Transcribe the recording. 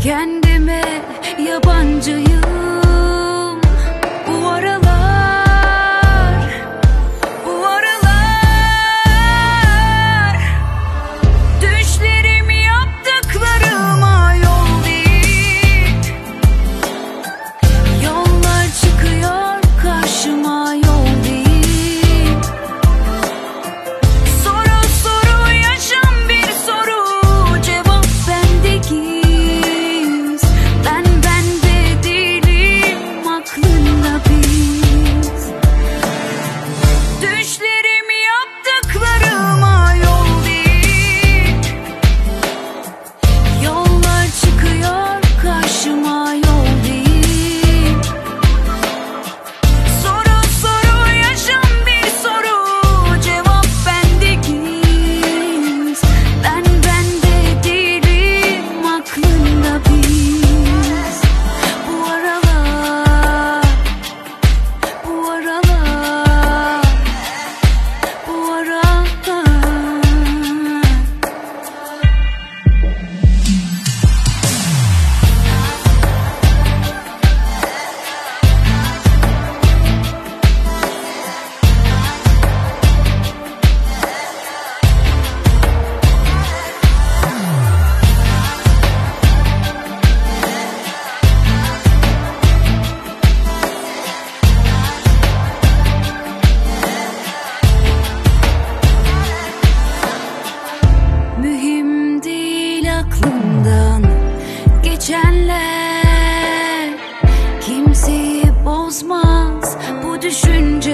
Kendime yabancıyım bu aralar, bu aralar. Düşlerim yaptıklarıma yol değil. Yollar çıkıyor karşıma, yol değil. Soru soru yaşam bir soru, cevap bendeki. Düşlerim yaptıklarıma yol değil. Yollar çıkıyor karşıma, yol değil. Soru soru yaşam bir soru, cevap bendeki. Ben bende değilim, aklında biz. Bu aralar, bu aralar, bu aralar. Mühim değil aklımdan geçenler, kimseyi bozmaz bu düşünce.